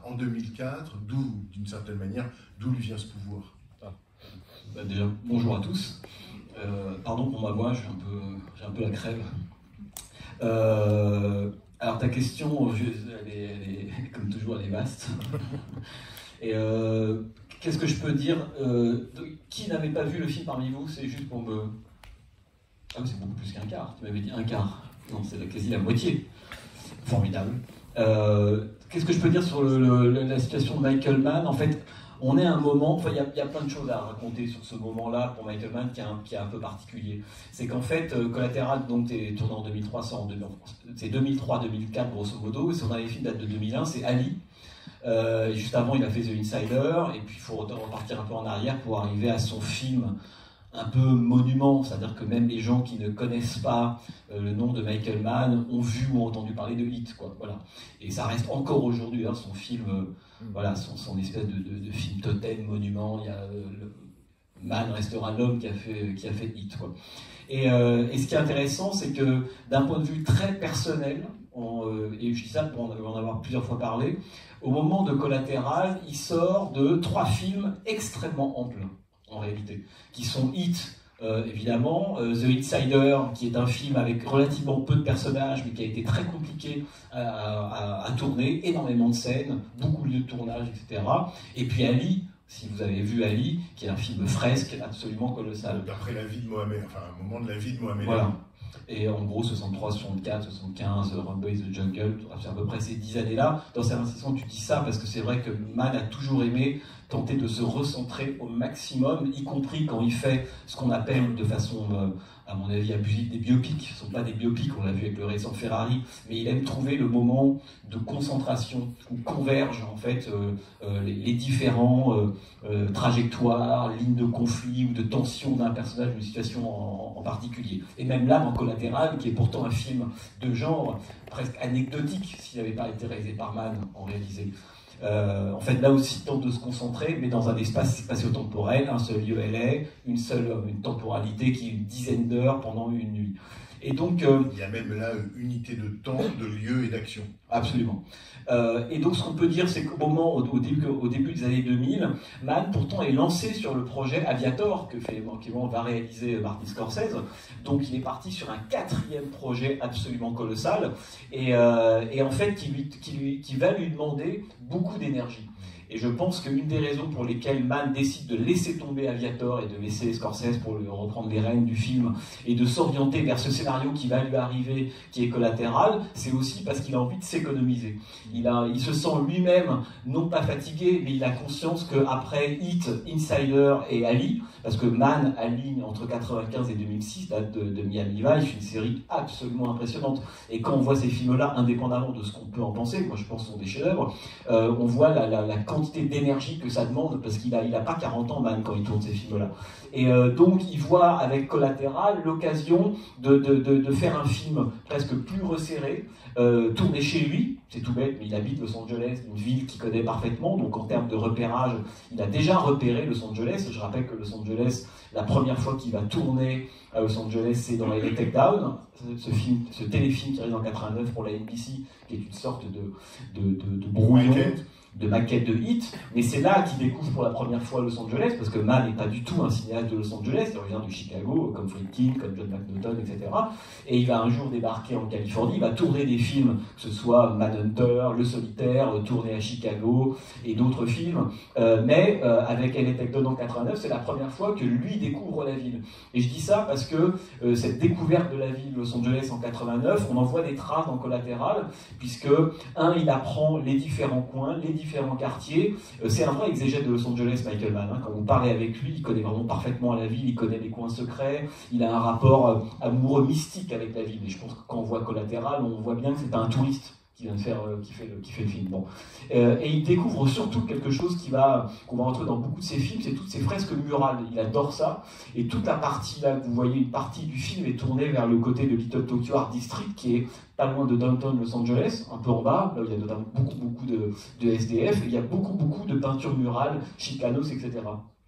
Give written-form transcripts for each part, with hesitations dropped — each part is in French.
en 2004, d'une certaine manière, d'où lui vient ce pouvoir? Bah déjà, bonjour à tous. Pardon pour ma voix, j'ai un peu la crève. Alors ta question, elle est, comme toujours, elle est vaste. Et qu'est-ce que je peux dire? Qui n'avait pas vu le film parmi vous? C'est juste pour me... Ah oui, c'est beaucoup plus qu'un quart. Tu m'avais dit un quart. Non, c'est quasi la moitié. Formidable. Qu'est-ce que je peux dire sur la situation de Michael Mann? En fait, on est à un moment, enfin, il y a plein de choses à raconter sur ce moment-là pour Michael Mann qui est un peu particulier. C'est qu'en fait, Collateral, donc, est tourné en 2300, c'est 2003-2004 grosso modo, et son dernier film date de 2001, c'est Ali. Juste avant, il a fait The Insider, et puis il faut repartir un peu en arrière pour arriver à son film un peu monument, c'est-à-dire que même les gens qui ne connaissent pas le nom de Michael Mann ont vu ou entendu parler de Hit, quoi. Voilà. Et ça reste encore aujourd'hui, hein, son film, voilà, son espèce de film totem, monument. Il y a, Mann restera l'homme qui a fait Hit, quoi. Et ce qui est intéressant, c'est que d'un point de vue très personnel, et je dis ça pour en avoir plusieurs fois parlé, au moment de Collateral, il sort de 3 films extrêmement amples, en réalité, qui sont Hit, évidemment, The Insider, qui est un film avec relativement peu de personnages, mais qui a été très compliqué à tourner, énormément de scènes, beaucoup de lieux de tournage, etc. Et puis Ali, si vous avez vu Ali, qui est un film fresque absolument colossal. D'après la vie de Mohamed, enfin un moment de la vie de Mohamed. Voilà. Et en gros, 63, 64, 75, Rumble in the Jungle, c'est à peu près ces 10 années-là. Dans certaines sessions, tu dis ça parce que c'est vrai que Mann a toujours aimé tenter de se recentrer au maximum, y compris quand il fait ce qu'on appelle de façon, à mon avis, abusive, des biopics. Ce ne sont pas des biopics, on l'a vu avec le récent Ferrari, mais il aime trouver le moment de concentration où convergent en fait les différents trajectoires, lignes de conflit ou de tension d'un personnage, d'une situation en particulier. Et même là, dans Collateral, qui est pourtant un film de genre presque anecdotique, s'il n'avait pas été réalisé par Mann, en réalisé. En fait, là aussi, il tente de se concentrer, mais dans un espace spatio-temporel, un seul lieu LA, une temporalité qui est une dizaine d'heures pendant une nuit. Et donc, il y a même là une unité de temps, de lieu et d'action. Absolument. Et donc, ce qu'on peut dire, c'est qu'au moment, au début des années 2000, Mann, pourtant, est lancé sur le projet Aviator, que va réaliser Martin Scorsese. Donc, il est parti sur un 4e projet absolument colossal, et en fait, qui va lui demander beaucoup d'énergie. Et je pense qu'une des raisons pour lesquelles Mann décide de laisser tomber Aviator et de laisser Scorsese pour lui reprendre les rênes du film et de s'orienter vers ce scénario qui va lui arriver, qui est Collateral, c'est aussi parce qu'il a envie de s'économiser. Il se sent lui-même non pas fatigué, mais il a conscience qu'après Hit, Insider et Ali, parce que Mann aligne entre 1995 et 2006, date de Miami Vice, une série absolument impressionnante. Et quand on voit ces films-là, indépendamment de ce qu'on peut en penser, moi je pense que ce sont des chefs-d'œuvre, on voit la quantité d'énergie que ça demande, parce qu'il a pas 40 ans, Mann, quand il tourne ces films-là. Et donc, il voit avec Collateral l'occasion de faire un film presque plus resserré, tourné chez lui, c'est tout bête, mais il habite Los Angeles, une ville qu'il connaît parfaitement, donc en termes de repérage, il a déjà repéré Los Angeles. Je rappelle que Los Angeles, la première fois qu'il va tourner à Los Angeles, c'est dans LA Takedown, ce téléfilm qui arrive en 89 pour la NBC, qui est une sorte de brouillon, de maquette de Hit, mais c'est là qu'il découvre pour la première fois Los Angeles, parce que Mann n'est pas du tout un cinéaste de Los Angeles, il revient de Chicago, comme Friedkin, comme John McNaughton, etc. Et il va un jour débarquer en Californie, il va tourner des films, que ce soit Manhunter, Le Solitaire, tourné à Chicago, et d'autres films, mais avec LA Takedown en 89, c'est la première fois que lui découvre la ville. Et je dis ça parce que cette découverte de la ville de Los Angeles en 89, on en voit des traces dans Collateral, puisque, il apprend les différents coins, les différents quartiers. C'est un vrai exégète de Los Angeles, Michael Mann. Quand vous parlez avec lui, il connaît vraiment parfaitement la ville, il connaît les coins secrets, il a un rapport amoureux mystique avec la ville. Et je pense que quand on voit Collateral, on voit bien que c'est pas un touriste qui vient de faire, qui fait le film. Bon. Et il découvre surtout quelque chose qu'on va retrouver dans beaucoup de ses films, c'est toutes ces fresques murales. Il adore ça. Et toute la partie là, vous voyez, une partie du film est tournée vers le côté de Little Tokyo Art District, qui est pas loin de downtown Los Angeles, un peu en bas, là où il y a notamment beaucoup de SDF, et il y a beaucoup de peintures murales, chicanos, etc.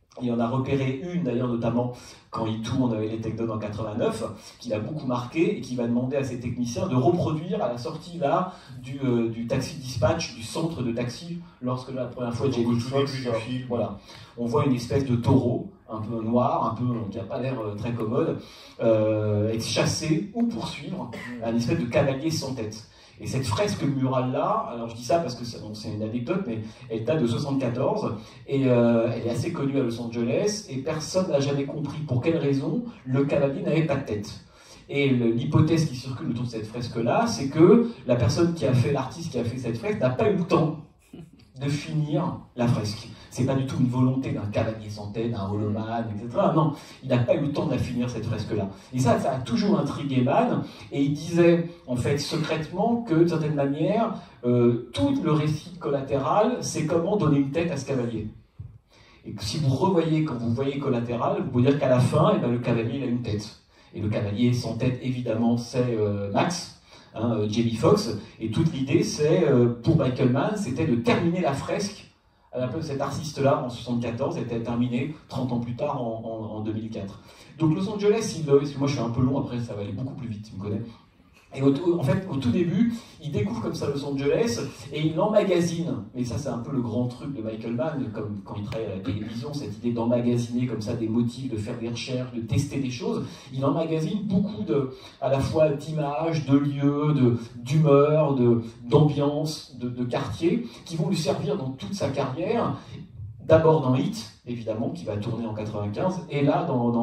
Il en a repéré une d'ailleurs, notamment quand il tourne les Takedowns en 89, qui l'a beaucoup marqué et qui va demander à ses techniciens de reproduire à la sortie là du taxi dispatch, du centre de taxi, lorsque la première fois Jamie Foxx, voilà, on voit une espèce de taureau un peu noir, un peu qui n'a pas l'air très commode, être chassé ou poursuivre un espèce de cavalier sans tête. Et cette fresque murale-là, alors je dis ça parce que c'est une anecdote, mais elle date de 74, et elle est assez connue à Los Angeles, et personne n'a jamais compris pour quelle raison le cavalier n'avait pas de tête. Et l'hypothèse qui circule autour de cette fresque-là, c'est que la personne qui a fait, l'artiste qui a fait cette fresque, n'a pas eu le temps de finir la fresque. C'est pas du tout une volonté d'un cavalier sans tête, d'un holoman, etc. Non, il n'a pas eu le temps de la finir, cette fresque-là. Et ça a toujours intrigué Mann, et il disait, en fait, secrètement, que, d'une certaine manière, tout le récit collatéral, c'est comment donner une tête à ce cavalier. Et que si vous revoyez, quand vous voyez Collatéral, vous pouvez dire qu'à la fin, eh ben, le cavalier, il a une tête. Et le cavalier sans tête, évidemment, c'est Max, Jamie Foxx, et toute l'idée, c'est, pour Michael Mann, c'était de terminer la fresque à la place de cet artiste-là, en 74, elle était terminée 30 ans plus tard, en 2004. Donc Los Angeles, parce que moi je suis un peu long, après ça va aller beaucoup plus vite, tu me connais. Et en fait, au tout début, il découvre comme ça Los Angeles, et il emmagasine, et ça c'est un peu le grand truc de Michael Mann, comme quand il travaille à la télévision, cette idée d'emmagasiner comme ça des motifs, de faire des recherches, de tester des choses, il emmagasine beaucoup à la fois d'images, de lieux, d'humeur, d'ambiance, de quartiers, qui vont lui servir dans toute sa carrière, d'abord dans Hit, évidemment, qui va tourner en 95, et là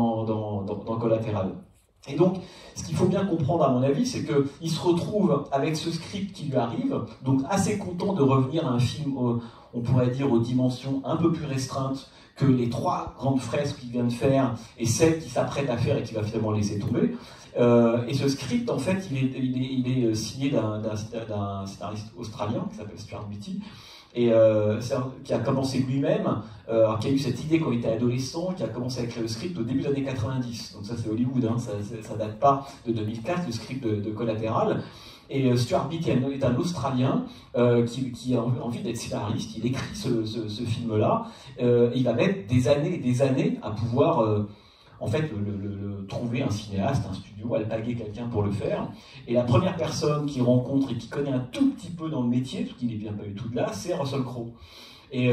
dans Collatéral. Et donc, ce qu'il faut bien comprendre à mon avis, c'est qu'il se retrouve avec ce script qui lui arrive, donc assez content de revenir à un film, on pourrait dire, aux dimensions un peu plus restreintes que les 3 grandes fresques qu'il vient de faire et celle qu'il s'apprête à faire et qu'il va finalement laisser tomber. Et ce script, en fait, il est signé d'un scénariste australien qui s'appelle Stuart Beattie, et qui a commencé lui-même, qui a eu cette idée quand il était adolescent, qui a commencé à écrire le script au début des années 90. Donc ça c'est Hollywood, hein, ça date pas de 2004, le script de Collatéral. Et Stuart Beattie est un Australien qui a envie d'être scénariste, il écrit ce film-là, il va mettre des années et des années à pouvoir... en fait, trouver un cinéaste, un studio, alpaguer quelqu'un pour le faire. Et la première personne qu'il rencontre et qui connaît un tout petit peu dans le métier, parce qu'il n'est bien pas du tout de là, c'est Russell Crowe. Et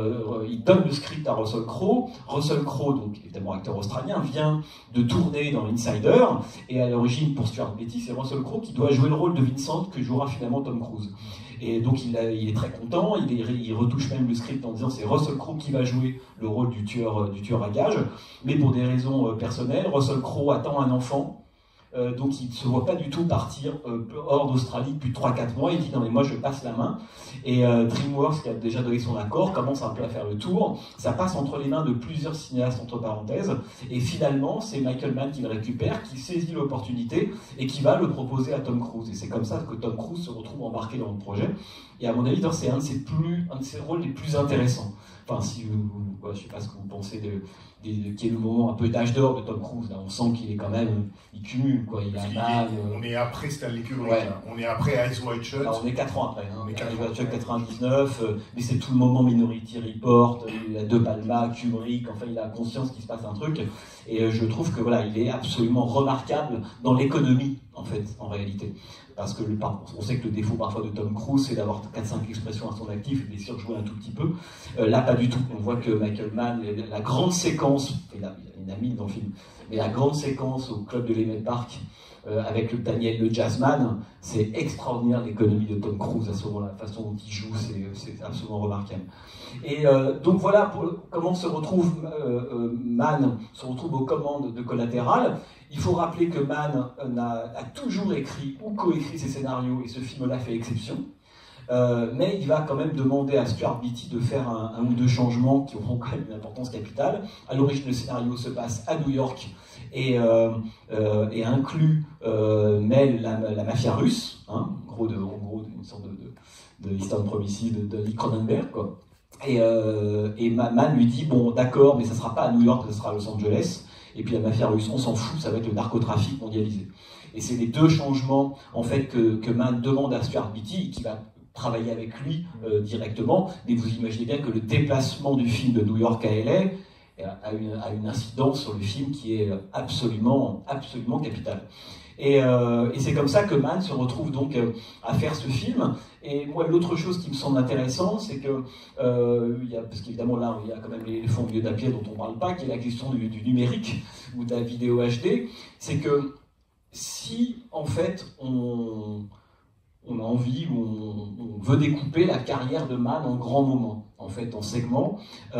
il donne le script à Russell Crowe. Russell Crowe, donc évidemment acteur australien, vient de tourner dans Insider. Et à l'origine, pour Stuart Beattie, c'est Russell Crowe qui doit jouer le rôle de Vincent que jouera finalement Tom Cruise. Et donc il est très content, il retouche même le script en disant c'est Russell Crowe qui va jouer le rôle du tueur à gages, mais pour des raisons personnelles, Russell Crowe attend un enfant, donc il ne se voit pas du tout partir hors d'Australie depuis 3-4 mois, il dit non mais moi je passe la main, et DreamWorks qui a déjà donné son accord commence un peu à faire le tour, ça passe entre les mains de plusieurs cinéastes entre parenthèses, et finalement c'est Michael Mann qui le récupère, qui saisit l'opportunité et qui va le proposer à Tom Cruise, et c'est comme ça que Tom Cruise se retrouve embarqué dans le projet, et à mon avis c'est un de ses rôles les plus intéressants. Enfin, si je ne sais pas ce que vous pensez qui est le moment un peu d'âge d'or de Tom Cruise. Là, on sent qu'il est quand même, il cumule quoi. Il a on est après Stanley Kubrick. Ouais. On est après Eyes Wide Shut. Alors, on est 4 ans après. Hein. Eyes Wide Shut 99, mais c'est tout le moment Minority Report. Il a De Palma, Kubrick. Enfin, il a conscience qu'il se passe un truc. Et je trouve que voilà, il est absolument remarquable dans l'économie en fait, en réalité. Parce que on sait que le défaut parfois de Tom Cruise, c'est d'avoir 4-5 expressions à son actif et de les surjouer un tout petit peu. Là, pas du tout. On voit que Michael Mann, la grande séquence, il a mis dans le film, mais la grande séquence au club de l'Emmett Park, avec le Daniel le Jazzman, c'est extraordinaire l'économie de Tom Cruise à ce moment-là, la façon dont il joue, c'est absolument remarquable. Et donc voilà comment se retrouve Mann, se retrouve aux commandes de Collatéral. Il faut rappeler que Mann a toujours écrit ou coécrit ses scénarios, et ce film-là fait exception. Mais il va quand même demander à Stuart Beattie de faire un ou deux changements qui auront quand même une importance capitale. À l'origine, le scénario se passe à New York et inclut la mafia russe, hein, en gros une sorte de Eastern Promises de Lee Cronenberg, quoi. Et Mann lui dit bon d'accord, mais ça sera pas à New York, ça sera à Los Angeles. Et puis la mafia russe, on s'en fout, ça va être le narcotrafic mondialisé. Et c'est les deux changements en fait que Mann demande à Stuart Beattie, qui va travailler avec lui directement. Mais vous imaginez bien que le déplacement du film de New York à LA, a une incidence sur le film qui est absolument capitale. Et c'est comme ça que Mann se retrouve donc à faire ce film. Et moi, l'autre chose qui me semble intéressante, c'est que, parce qu'évidemment là, il y a quand même les fonds milieu d'apier dont on ne parle pas, qui est la question du numérique ou de la vidéo HD, c'est que si, en fait, on a envie ou on veut découper la carrière de Mann en grands moments, en fait, en segments,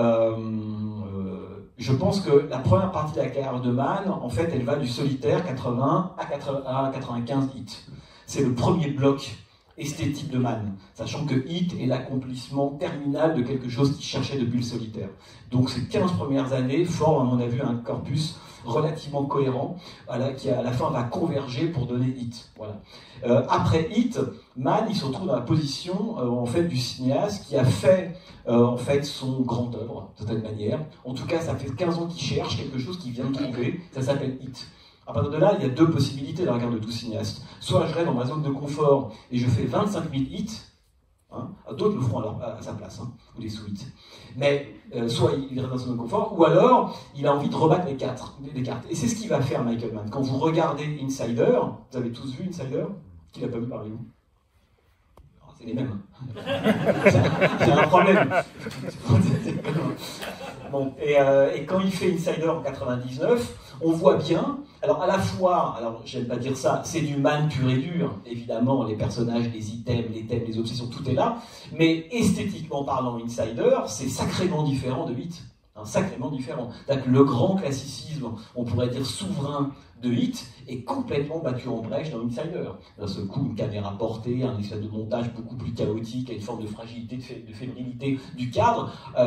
je pense que la première partie de la carrière de Mann, en fait, elle va du solitaire 80 à 95 hits. C'est le premier bloc esthétique de Mann, sachant que Hit est l'accomplissement terminal de quelque chose qu'il cherchait depuis le solitaire. Donc ces 15 premières années forment, à mon avis, un corpus relativement cohérent, voilà, qui à la fin va converger pour donner Hit. Voilà. Après Hit, Mann il se retrouve dans la position en fait du cinéaste qui a fait en fait son grand œuvre, de certaine manière. En tout cas, ça fait 15 ans qu'il cherche quelque chose qu'il vient de trouver, ça s'appelle Hit. À partir de là, il y a deux possibilités dans la regard de tout cinéaste. Soit je reste dans ma zone de confort et je fais 25 000 hits, hein, d'autres le feront à sa place, hein, ou des sous-hits. Mais soit il reste dans sa zone de confort, ou alors il a envie de rebattre les cartes. Et c'est ce qu'il va faire Michael Mann. Quand vous regardez Insider, vous avez tous vu Insider? Qui l'a pas vu parmi vous? C'est les mêmes. C'est un problème. Bon, et quand il fait Insider en 99, on voit bien, alors à la fois, alors j'aime pas dire ça, c'est du Mann pur et dur, évidemment, les personnages, les items, les thèmes, les obsessions, tout est là, mais esthétiquement parlant, Insider, c'est sacrément différent de Hit. Sacrément différent. C'est-à-dire que le grand classicisme, on pourrait dire souverain de Hit, est complètement battu en brèche dans Insider. D'un seul coup, une caméra portée, un espèce de montage beaucoup plus chaotique, une forme de fragilité, de fébrilité du cadre,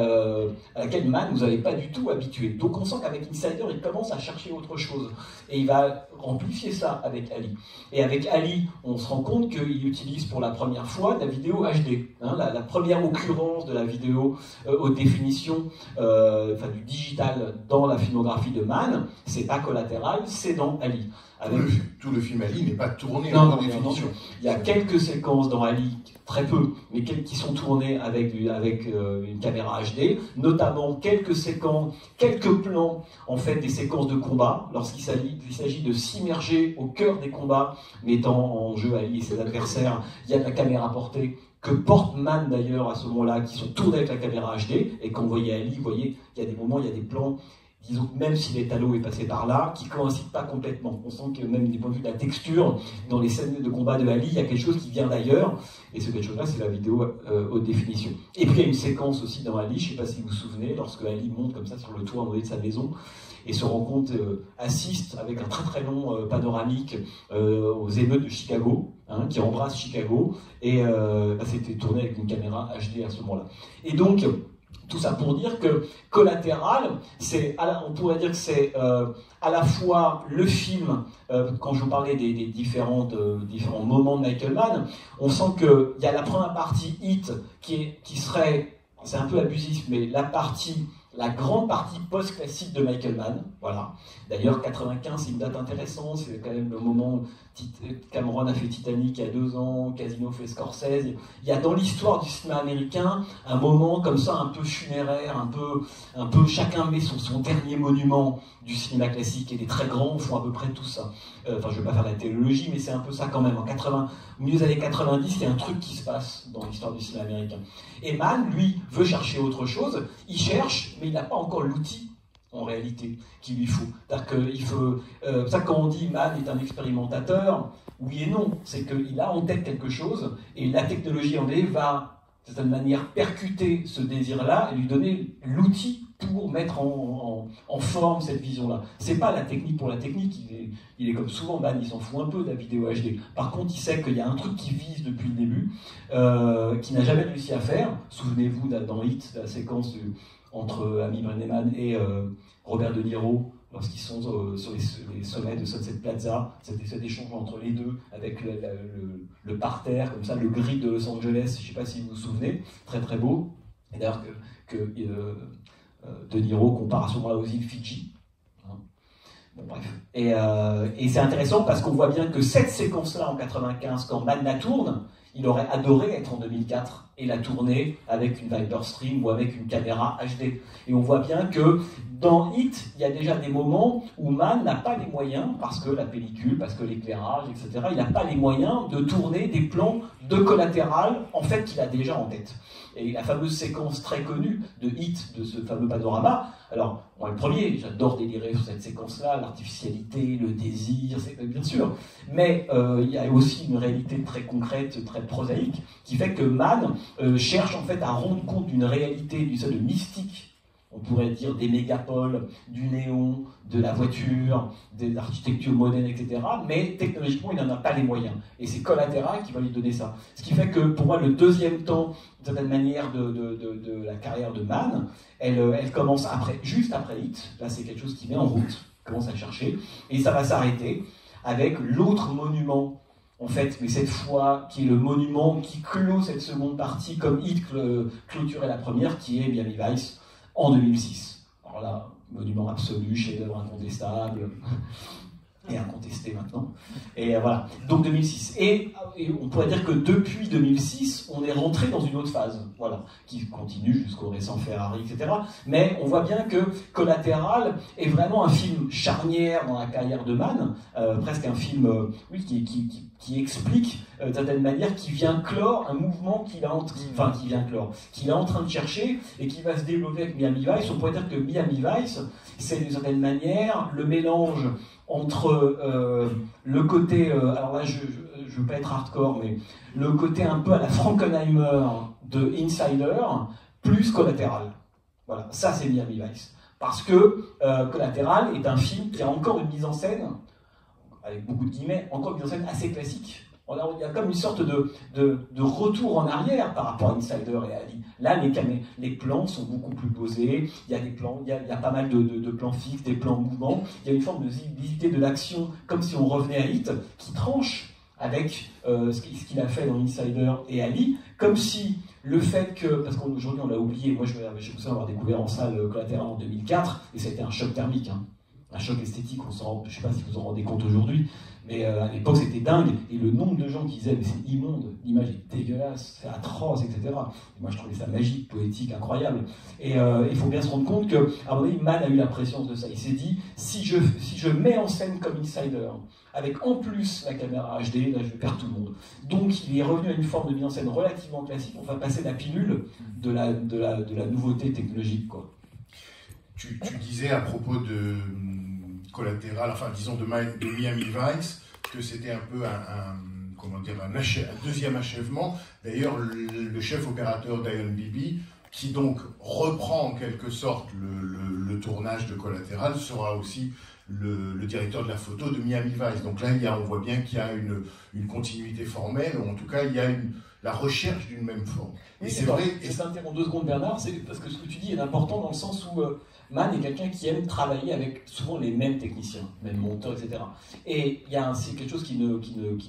à laquelle Mann nous avait pas du tout habitué. Donc on sent qu'avec Insider, il commence à chercher autre chose. Et il va amplifier ça avec Ali. Et avec Ali, on se rend compte qu'il utilise pour la première fois de la vidéo HD. Hein, la première occurrence de la vidéo haute définition, enfin du digital dans la filmographie de Mann, c'est pas Collatéral, c'est dans Ali. Avec... Tout le film Ali n'est pas tourné en haute définition. Il y a quelques séquences dans Ali, très peu, mais qui sont tournées avec une caméra HD, notamment quelques séquences, quelques plans, en fait, des séquences de combat, lorsqu'il s'agit de s'immerger au cœur des combats, mettant en jeu Ali et ses adversaires. Il y a de la caméra portée, que porte Mann d'ailleurs à ce moment-là, qui sont tournés avec la caméra HD, et quand vous voyez Ali, vous voyez, il y a des moments, il y a des plans, disons que même si l'étalo est passé par là, qui ne coïncide pas complètement. On sent que même du point de vue de la texture, dans les scènes de combat de Ali, il y a quelque chose qui vient d'ailleurs, et ce quelque chose-là, c'est la vidéo haute définition. Et puis il y a une séquence aussi dans Ali, je ne sais pas si vous vous souvenez, lorsque Ali monte comme ça sur le toit en haut de sa maison, et se rend compte, assiste avec un très très long panoramique aux émeutes de Chicago, hein, qui embrasse Chicago, et c'était tourné avec une caméra HD à ce moment-là. Et donc, tout ça pour dire que Collatéral, on pourrait dire que c'est à la fois le film, quand je vous parlais des différents moments de Michael Mann, on sent qu'il y a la première partie Hit qui serait, c'est un peu abusif, mais la grande partie post-classique de Michael Mann, voilà. D'ailleurs, 95, c'est une date intéressante, c'est quand même le moment où Cameron a fait Titanic il y a 2 ans, Casino fait Scorsese. Il y a dans l'histoire du cinéma américain un moment comme ça, un peu funéraire, un peu chacun met son dernier monument du cinéma classique, et les très grands font à peu près tout ça. Enfin, je ne vais pas faire la théologie, mais c'est un peu ça quand même. Au milieu des années 90, il y a un truc qui se passe dans l'histoire du cinéma américain. Et Mann, lui, veut chercher autre chose. Il cherche, mais il n'a pas encore l'outil, en réalité, qu'il lui faut. C'est-à-dire qu'il faut... ça, quand on dit Mann est un expérimentateur, oui et non. C'est qu'il a en tête quelque chose, et la technologie en va, de certaine manière, percuter ce désir-là et lui donner l'outil pour mettre en forme cette vision-là. C'est pas la technique pour la technique, il est comme souvent, Mann, il s'en fout un peu de la vidéo HD. Par contre, il sait qu'il y a un truc qui vise depuis le début, qu'il n'a jamais réussi à faire. Souvenez-vous dans Hit, la séquence entre Amy Brenneman et Robert De Niro, lorsqu'ils sont sur les sommets de Sunset Plaza, cet échange entre les deux, avec le parterre, comme ça, le gris de Los Angeles, je ne sais pas si vous vous souvenez, très très beau. Et d'ailleurs que De Niro compare à ce moment-là aux îles Fidji. Bon, bref. Et c'est intéressant parce qu'on voit bien que cette séquence-là, en 95, quand Mann la tourne, il aurait adoré être en 2004 et la tourner avec une Viperstream ou avec une caméra HD. Et on voit bien que dans Hit, il y a déjà des moments où Mann n'a pas les moyens, parce que la pellicule, parce que l'éclairage, etc., il n'a pas les moyens de tourner des plans de collatéral, en fait, qu'il a déjà en tête. Et la fameuse séquence très connue de Hit, de ce fameux panorama, alors, moi le premier, j'adore délirer sur cette séquence-là, l'artificialité, le désir, bien sûr, mais il y a aussi une réalité très concrète, très prosaïque, qui fait que Mann cherche en fait à rendre compte d'une réalité, d'une sorte de mystique, on pourrait dire des mégapoles, du néon, de la voiture, de l'architecture moderne, etc. Mais technologiquement, il n'en a pas les moyens. Et c'est Collateral qui va lui donner ça. Ce qui fait que, pour moi, le deuxième temps, d'une certaine manière, de la carrière de Mann, elle commence juste après Hit. Là, c'est quelque chose qui met en route, commence à chercher. Et ça va s'arrêter avec l'autre monument, en fait, mais cette fois, qui est le monument qui clôt cette seconde partie, comme Hit clôturait la première, qui est Miami Vice, en 2006. Alors là, monument absolu, chef-d'œuvre incontestable, et incontesté maintenant. Et voilà, donc 2006. Et on pourrait dire que depuis 2006, on est rentré dans une autre phase, voilà, qui continue jusqu'au récent Ferrari, etc. Mais on voit bien que Collateral est vraiment un film charnière dans la carrière de Mann, presque un film oui, qui explique d'une certaine manière, qui vient clore un mouvement qu'il est en train de chercher et qui va se développer avec Miami Vice. On pourrait dire que Miami Vice, c'est d'une certaine manière le mélange entre le côté, alors là je veux pas être hardcore, mais le côté un peu à la Frankenheimer de Insider, plus Collateral. Voilà, ça c'est Miami Vice. Parce que Collateral est un film qui a encore une mise en scène, avec beaucoup de guillemets, encore une mise en scène assez classique. Il y a comme une sorte de retour en arrière par rapport à Insider et à Ali. Là, les plans sont beaucoup plus posés, il y a des plans, il y a pas mal de plans fixes, des plans mouvements, il y a une forme de visibilité de l'action, comme si on revenait à Hit, qui tranche avec ce qu'il a fait dans Insider et Ali, comme si le fait que, parce qu'aujourd'hui on l'a oublié, moi je me souviens avoir découvert en salle Collateral en 2004, et ça a été un choc thermique, hein. Un choc esthétique, je ne sais pas si vous en rendez compte aujourd'hui, mais à l'époque c'était dingue, et le nombre de gens qui disaient mais c'est immonde, l'image est dégueulasse, c'est atroce, etc. Et moi je trouvais ça magique, poétique, incroyable. Et il faut bien se rendre compte qu'à un moment donné, Mann a eu la préscience de ça. Il s'est dit, si je mets en scène comme Insider, avec en plus la caméra HD, là je vais perdre tout le monde. Donc il est revenu à une forme de mise en scène relativement classique, on va passer la pilule de la nouveauté technologique, quoi. Tu disais à propos de Collateral, enfin disons de Miami Vice, que c'était un peu un deuxième achèvement. D'ailleurs, le chef opérateur d'Ion Bibi, qui donc reprend en quelque sorte le tournage de Collateral, sera aussi le directeur de la photo de Miami Vice. Donc là, on voit bien qu'il y a une continuité formelle, ou en tout cas, il y a la recherche d'une même forme. Oui, c'est vrai. Je t'interromps 2 secondes, Bernard, c'est parce que ce que tu dis est important dans le sens où Mann est quelqu'un qui aime travailler avec souvent les mêmes techniciens, mêmes monteurs, etc. Et il y a quelque chose qui ne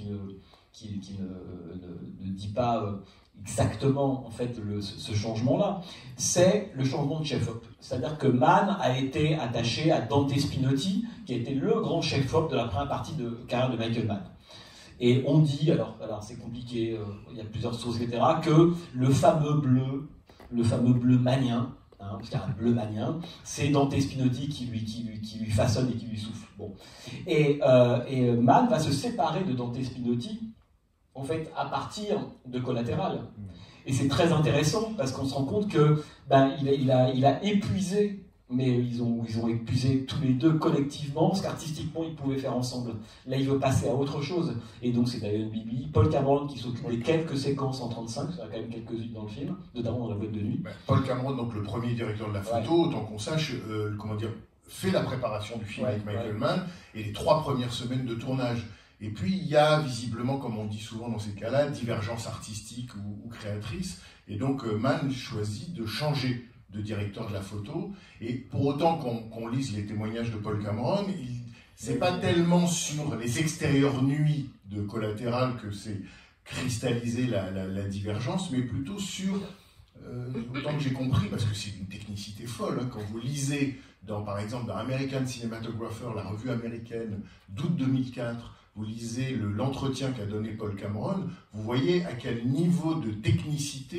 dit pas exactement en fait ce changement-là, c'est le changement de chef-op. C'est-à-dire que Mann a été attaché à Dante Spinotti, qui a été le grand chef-op de la première partie de carrière de Michael Mann. Et on dit, alors c'est compliqué, il y a plusieurs sources, etc., que le fameux bleu mannien, parce qu'il y a un bleu mannien, c'est Dante Spinotti qui lui façonne et qui lui souffle. Bon. Et Mann va se séparer de Dante Spinotti, en fait, à partir de Collateral. Et c'est très intéressant, parce qu'on se rend compte que il a épuisé, mais ils ont épuisé tous les deux collectivement, ce qu'artistiquement ils pouvaient faire ensemble. Là, il veut passer à autre chose. Et donc, c'est Ion Bibi, Paul Cameron qui s'occupe des quelques séquences en 35, il y en a quand même quelques-unes dans le film, notamment dans La boîte de nuit. Paul Cameron, donc le premier directeur de la photo, autant qu'on sache, fait la préparation du film avec Michael Mann, et les 3 premières semaines de tournage. Et puis, il y a visiblement, comme on dit souvent dans ces cas-là, divergence artistique ou créatrice. Et donc, Mann choisit de changer de directeur de la photo. Et pour autant qu'on lise les témoignages de Paul Cameron, c'est pas tellement sur les extérieures nuits de Collateral que c'est cristallisé la divergence, mais plutôt sur, autant que j'ai compris, parce que c'est une technicité folle, hein, quand vous lisez, par exemple, dans American Cinematographer, la revue américaine d'août 2004, vous lisez l'entretien qu'a donné Paul Cameron, vous voyez à quel niveau de technicité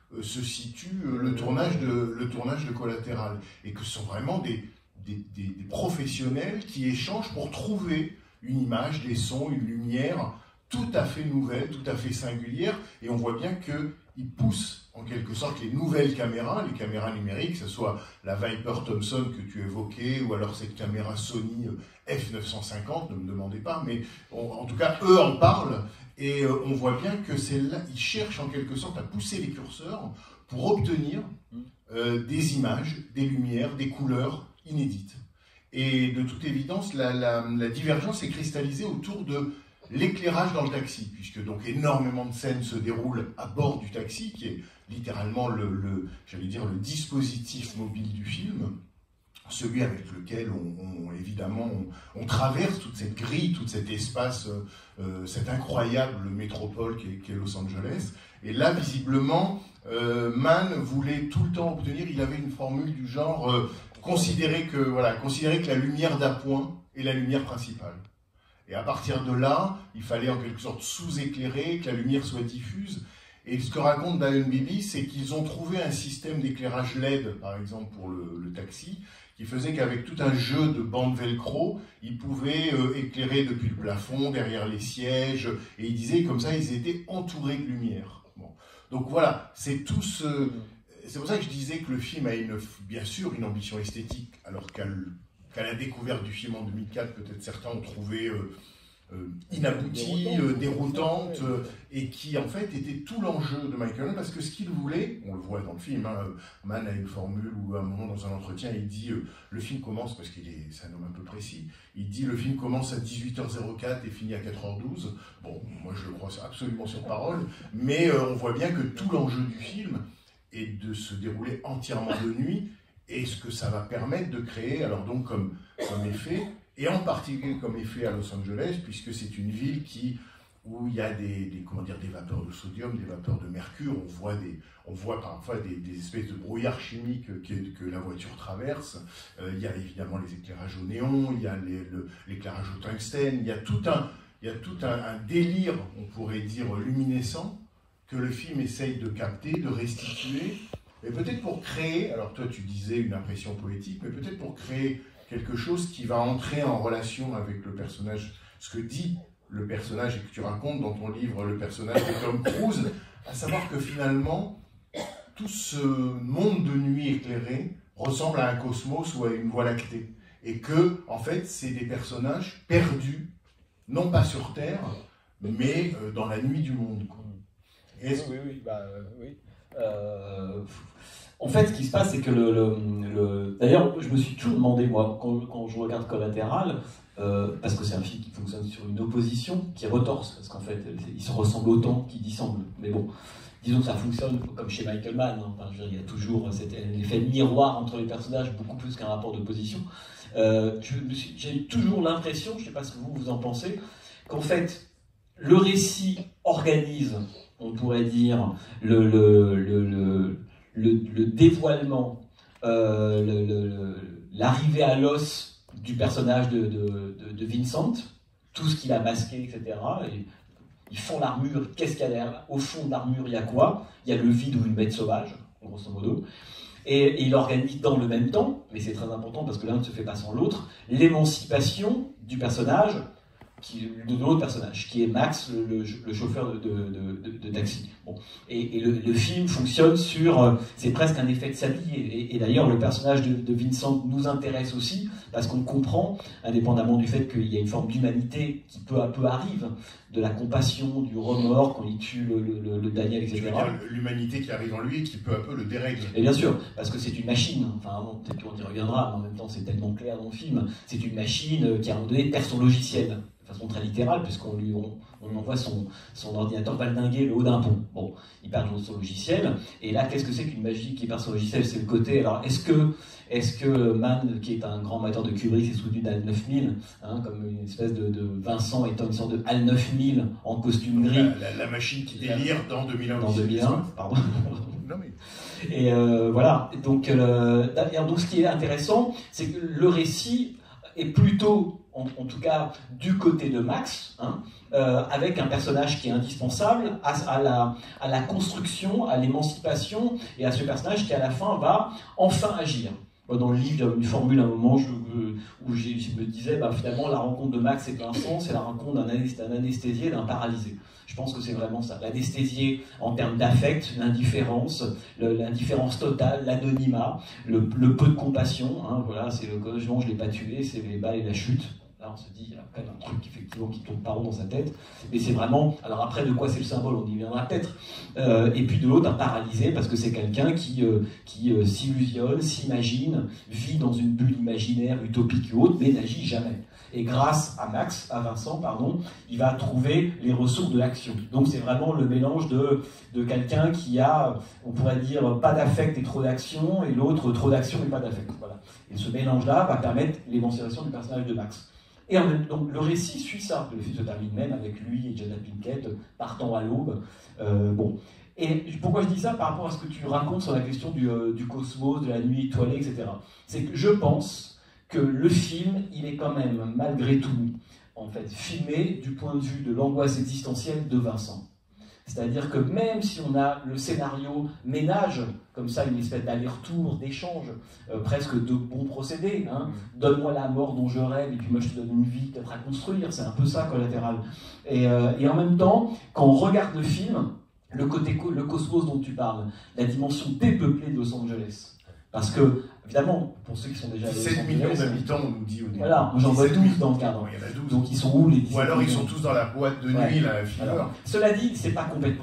se situe le tournage de Collatéral, et que ce sont vraiment des professionnels qui échangent pour trouver une image, des sons, une lumière tout à fait nouvelle, tout à fait singulière, et on voit bien qu'ils poussent en quelque sorte les nouvelles caméras, les caméras numériques, que ce soit la Viper Thomson que tu évoquais, ou alors cette caméra Sony F950, ne me demandez pas, mais en tout cas, eux en parlent, et on voit bien que c'est là, ils cherchent en quelque sorte à pousser les curseurs pour obtenir des images, des lumières, des couleurs inédites. Et de toute évidence, la divergence est cristallisée autour de l'éclairage dans le taxi, puisque donc énormément de scènes se déroulent à bord du taxi, qui est littéralement j'allais dire, le dispositif mobile du film, celui avec lequel on traverse toute cette grille, tout cet espace, cette incroyable métropole qu'est Los Angeles. Et là, visiblement, Mann voulait tout le temps obtenir, il avait une formule du genre considérer que la lumière d'appoint est la lumière principale. Et à partir de là, il fallait en quelque sorte sous-éclairer, que la lumière soit diffuse. Et ce que raconte Diane Beebe, c'est qu'ils ont trouvé un système d'éclairage LED, par exemple pour le taxi, qui faisait qu'avec tout un jeu de bandes velcro, ils pouvaient éclairer depuis le plafond, derrière les sièges, et ils disaient comme ça, ils étaient entourés de lumière. Bon. Donc voilà, c'est tout ce... C'est pour ça que je disais que le film a bien sûr une ambition esthétique, alors qu'à la découverte du film en 2004, peut-être certains ont trouvé inaboutie, déroutante, et qui en fait était tout l'enjeu de Michael Mann, parce que ce qu'il voulait, on le voit dans le film, hein, Mann a une formule où à un moment dans un entretien il dit le film commence, parce c'est un homme un peu précis, il dit le film commence à 18h04 et finit à 4h12. Bon, moi je le crois absolument sur parole, mais on voit bien que tout l'enjeu du film est de se dérouler entièrement de nuit, et ce que ça va permettre de créer, alors donc comme effet, et en particulier comme effet à Los Angeles, puisque c'est une ville où il y a des vapeurs de sodium, des vapeurs de mercure, on voit parfois des espèces de brouillards chimiques que la voiture traverse, il y a évidemment les éclairages au néon, il y a l'éclairage au tungstène, il y a tout un délire, on pourrait dire, luminescent, que le film essaye de capter, de restituer, et peut-être pour créer, alors toi tu disais une impression poétique, mais peut-être pour créer quelque chose qui va entrer en relation avec le personnage, ce que dit le personnage et que tu racontes dans ton livre, le personnage de Tom Cruise, à savoir que finalement, tout ce monde de nuit éclairé ressemble à un cosmos ou à une voie lactée. Et que, en fait, c'est des personnages perdus, non pas sur Terre, mais dans la nuit du monde. Quoi. Oui. En fait, ce qui se passe, c'est que d'ailleurs, je me suis toujours demandé, moi, quand je regarde Collatéral, parce que c'est un film qui fonctionne sur une opposition qui retorse, parce qu'en fait, ils se ressemblent autant qu'ils dissemblent. Mais bon, disons que ça fonctionne comme chez Michael Mann. Hein. Enfin, il y a toujours l'effet miroir entre les personnages, beaucoup plus qu'un rapport d'opposition. J'ai toujours l'impression, je ne sais pas ce que vous en pensez, qu'en fait, le récit organise, on pourrait dire, le dévoilement, l'arrivée à l'os du personnage de Vincent, tout ce qu'il a masqué, etc. Et ils font l'armure, qu'est-ce qu'il y a derrière? Au fond de l'armure, il y a quoi? Il y a le vide ou une bête sauvage, grosso modo. Et il organise dans le même temps, mais c'est très important parce que l'un ne se fait pas sans l'autre, l'émancipation du personnage, de l'autre personnage, qui est Max, le chauffeur de taxi. Bon. Et le film fonctionne sur... c'est presque un effet de sablier. Et d'ailleurs, le personnage de Vincent nous intéresse aussi, parce qu'on comprend, indépendamment du fait qu'il y a une forme d'humanité qui peu à peu arrive, de la compassion, du remords, quand il tue le Daniel, etc. Je veux dire, l'humanité qui arrive en lui et qui peu à peu le dérègle. Et bien sûr, parce que c'est une machine, enfin, peut-être qu'on y reviendra, mais en même temps, c'est tellement clair dans le film, c'est une machine qui, à un moment donné, perd son logiciel. De façon très littérale, puisqu'on on envoie son ordinateur valdinguer le haut d'un pont. Bon, il perd son logiciel, et là, qu'est-ce que c'est qu'une magie qui perd son logiciel? C'est le côté, alors, est-ce que Mann, qui est un grand amateur de Kubrick, s'est soutenu d'Al 9000, hein, comme une espèce de Vincent étant une sorte de Al 9000 en costume gris. La machine qui délire dans 2001. Dans 2001, pardon. Non, mais... Et voilà, donc ce qui est intéressant, c'est que le récit est plutôt en tout cas du côté de Max, hein, avec un personnage qui est indispensable à la construction, à l'émancipation, et à ce personnage qui à la fin va enfin agir. Dans le livre, il y a une formule à un moment où je me disais, finalement, la rencontre de Max et Vincent, c'est la rencontre d'un anesthésié et d'un paralysé. Je pense que c'est vraiment ça. L'anesthésié en termes d'affect, l'indifférence totale, l'anonymat, le peu de compassion. Hein, voilà, c'est le je ne l'ai pas tué, c'est les balles et la chute. Là, on se dit, il y a quand même un truc effectivement qui tourne pas rond dans sa tête. Mais c'est vraiment. Alors après, de quoi c'est le symbole, on y viendra peut-être. Et puis de l'autre, un paralysé, parce que c'est quelqu'un qui s'illusionne, s'imagine, vit dans une bulle imaginaire, utopique ou autre, mais n'agit jamais. Et grâce à Vincent, pardon, il va trouver les ressources de l'action. Donc c'est vraiment le mélange de quelqu'un qui a, on pourrait dire, pas d'affect et trop d'action, et l'autre trop d'action et pas d'affect. Voilà. Et ce mélange-là va permettre l'émancipation du personnage de Max. Et donc le récit suit ça. Le film se termine même avec lui et Jada Pinkett partant à l'aube. Bon. Et pourquoi je dis ça par rapport à ce que tu racontes sur la question du cosmos, de la nuit étoilée, etc. C'est que je pense que le film, il est quand même, malgré tout, en fait, filmé du point de vue de l'angoisse existentielle de Vincent. C'est-à-dire que même si on a le scénario ménage, comme ça, une espèce d'aller-retour, d'échange, presque de bons procédés, hein, donne-moi la mort dont je rêve, et puis moi je te donne une vie peut-être à construire, c'est un peu ça, Collatéral. Et en même temps, quand on regarde le film, le cosmos dont tu parles, la dimension dépeuplée de Los Angeles, parce que, évidemment, pour ceux qui sont déjà allés 7 millions d'habitants, on nous dit au début. Voilà, j'en vois 12 dans le cadre. Il y en a 12. Donc ils sont où les 17 Ou alors ils millions sont tous dans la boîte de nuit, la Fever. Cela dit, c'est pas complètement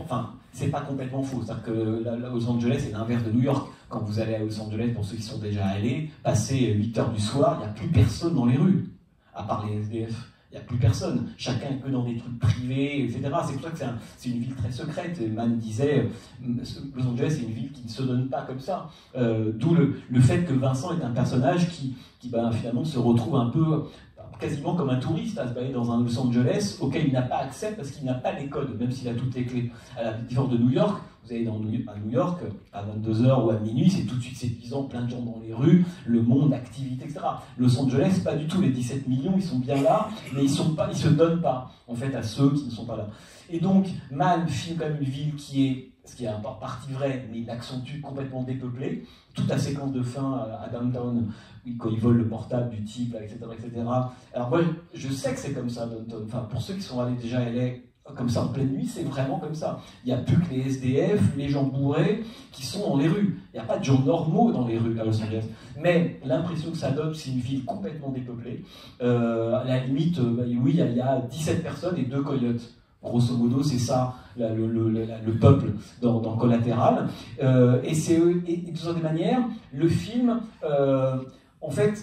faux. C'est-à-dire que Los Angeles, c'est l'inverse de New York. Quand vous allez à Los Angeles, pour ceux qui sont déjà allés, passer 8 heures du soir, il n'y a plus personne dans les rues, à part les SDF. Il n'y a plus personne. Chacun est que dans des trucs privés, etc. C'est pour ça que c'est une ville très secrète. Mann disait, Los Angeles, c'est une ville qui ne se donne pas comme ça. D'où le fait que Vincent est un personnage qui finalement se retrouve un peu quasiment comme un touriste à se balader dans un Los Angeles auquel il n'a pas accès parce qu'il n'a pas les codes, même s'il a toutes les clés. À la différence de New York, vous allez à New York, à 22h ou à minuit, c'est tout de suite séduisant, plein de gens dans les rues, le monde, l'activité, etc. Los Angeles, pas du tout, les 17 millions, ils sont bien là, mais ils se donnent pas, en fait, à ceux qui ne sont pas là. Et donc, Mann filme comme une ville qui est, ce qui est en partie vrai, mais il l'accentue, complètement dépeuplée. Toute la séquence de fin à Downtown, quand ils volent le portable du type, etc., etc. Alors moi, je sais que c'est comme ça, Downtown. Enfin, pour ceux qui sont allés déjà à LA, comme ça en pleine nuit, c'est vraiment comme ça. Il n'y a plus que les SDF, les gens bourrés qui sont dans les rues. Il n'y a pas de gens normaux dans les rues à Los Angeles. Mais l'impression que ça donne, c'est une ville complètement dépeuplée. À la limite, oui, il y a 17 personnes et 2 coyotes. Grosso modo, c'est ça le peuple dans Collatéral. Et de toute des manières, le film, en fait,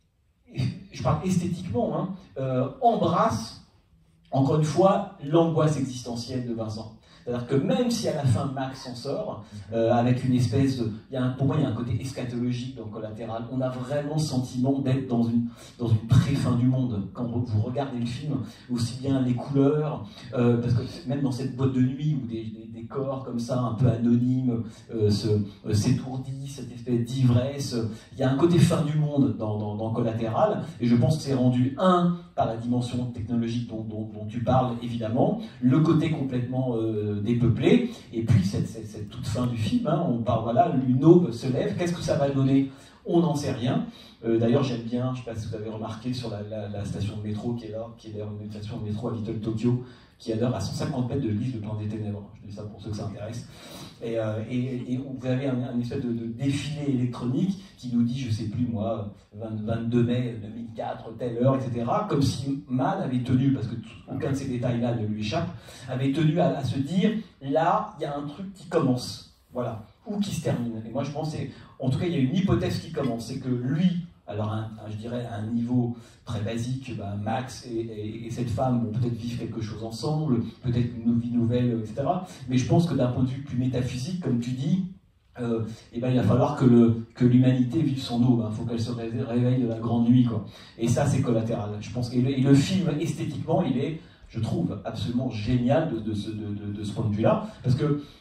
je parle esthétiquement, embrasse encore une fois, l'angoisse existentielle de Vincent. C'est-à-dire que même si à la fin Max s'en sort, avec une espèce de... pour moi, il y a un côté eschatologique dans Collatéral. On a vraiment le sentiment d'être dans une pré-fin du monde. Quand vous regardez le film, aussi bien les couleurs, parce que même dans cette boîte de nuit où des corps comme ça, un peu anonymes, s'étourdissent, cette espèce d'ivresse, il y a un côté fin du monde dans Collatéral, et je pense que c'est rendu par la dimension technologique dont tu parles, évidemment, le côté complètement dépeuplé, et puis cette toute fin du film, on parle, voilà, une aube se lève, qu'est-ce que ça va donner? On n'en sait rien. D'ailleurs, j'aime bien, je ne sais pas si vous avez remarqué sur la station de métro qui est là, qui est d'ailleurs une station de métro à Little Tokyo, qui est d'ailleurs à 150 mètres de l'église de Plan des Ténèbres. Je dis ça pour ceux que ça intéresse. Et vous avez un espèce de défilé électronique qui nous dit, je ne sais plus moi, 22 mai 2004, telle heure, etc. Comme si Mann avait tenu, parce que aucun de ces détails-là ne lui échappe, avait tenu à se dire, là, il y a un truc qui commence. Voilà. Ou qui se termine. Et moi, je pense, en tout cas, il y a une hypothèse qui commence, c'est que lui, alors je dirais à un niveau très basique, Max et cette femme vont peut-être vivre quelque chose ensemble, peut-être une vie nouvelle, etc. Mais je pense que d'un point de vue plus métaphysique, comme tu dis, il va falloir que l'humanité vive son aube. Il faut qu'elle se réveille de la grande nuit, quoi. Et ça, c'est Collatéral. Je pense. Et le film, esthétiquement, il est, je trouve, absolument génial de ce point de vue-là, parce que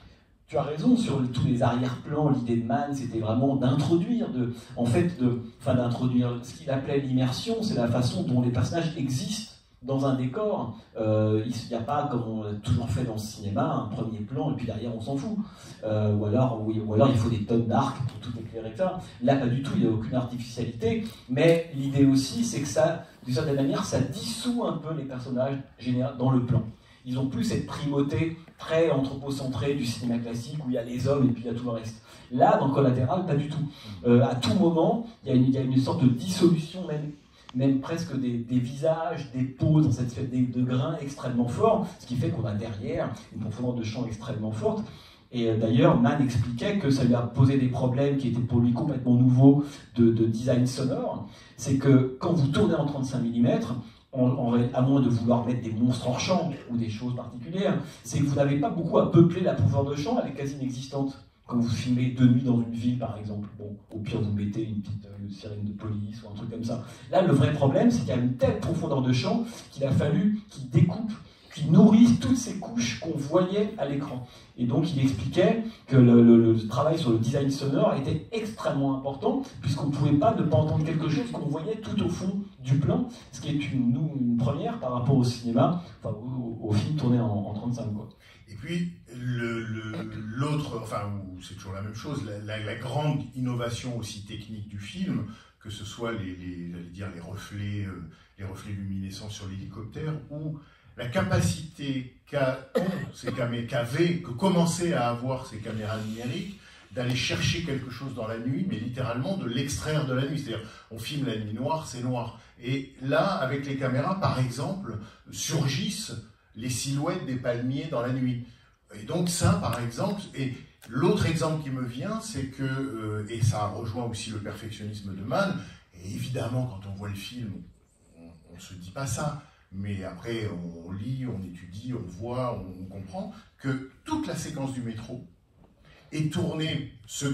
tu as raison sur tous les arrière-plans. L'idée de Mann, c'était vraiment d'introduire, d'introduire ce qu'il appelait l'immersion, c'est la façon dont les personnages existent dans un décor. Il n'y a pas, comme on l'a toujours fait dans le cinéma, un premier plan et puis derrière on s'en fout. Ou alors il faut des tonnes d'arc pour tout éclairer ça. Là, pas du tout, il n'y a aucune artificialité. Mais l'idée aussi, c'est que ça, d'une certaine manière, ça dissout un peu les personnages dans le plan. Ils n'ont plus cette primauté très anthropocentrée du cinéma classique où il y a les hommes et puis il y a tout le reste. Là, dans Collatéral, pas du tout. À tout moment, il y a une sorte de dissolution même presque des visages, des poses, dans cette espèce de grains extrêmement forts, ce qui fait qu'on a derrière une profondeur de champ extrêmement forte. Et d'ailleurs, Mann expliquait que ça lui a posé des problèmes qui étaient pour lui complètement nouveaux de design sonore. C'est que quand vous tournez en 35 mm, à moins de vouloir mettre des monstres hors champ ou des choses particulières, c'est que vous n'avez pas beaucoup à peupler la profondeur de champ, elle est quasi inexistante. Quand vous filmez de nuit dans une ville, par exemple, bon, au pire, vous mettez une petite sirène de police ou un truc comme ça. Là, le vrai problème, c'est qu'il y a une telle profondeur de champ qu'il a fallu qu'il découpe, qu'il nourrisse toutes ces couches qu'on voyait à l'écran. Et donc, il expliquait que le travail sur le design sonore était extrêmement important, puisqu'on ne pouvait pas ne pas entendre quelque chose qu'on voyait tout au fond du plan, ce qui est une première par rapport au cinéma, enfin, au film tourné en 35, quoi. Et puis, l'autre, enfin, c'est toujours la même chose, la grande innovation aussi technique du film, que ce soit les reflets luminescents sur l'hélicoptère, ou la capacité que commençaient à avoir ces caméras numériques, d'aller chercher quelque chose dans la nuit, mais littéralement de l'extraire de la nuit. C'est-à-dire, on filme la nuit noire, c'est noir. Et là, avec les caméras, par exemple, surgissent les silhouettes des palmiers dans la nuit. Et donc ça, par exemple, et l'autre exemple qui me vient, c'est que, et ça rejoint aussi le perfectionnisme de Mann, et évidemment, quand on voit le film, on ne se dit pas ça, mais après, on lit, on étudie, on voit, on comprend que toute la séquence du métro est tournée,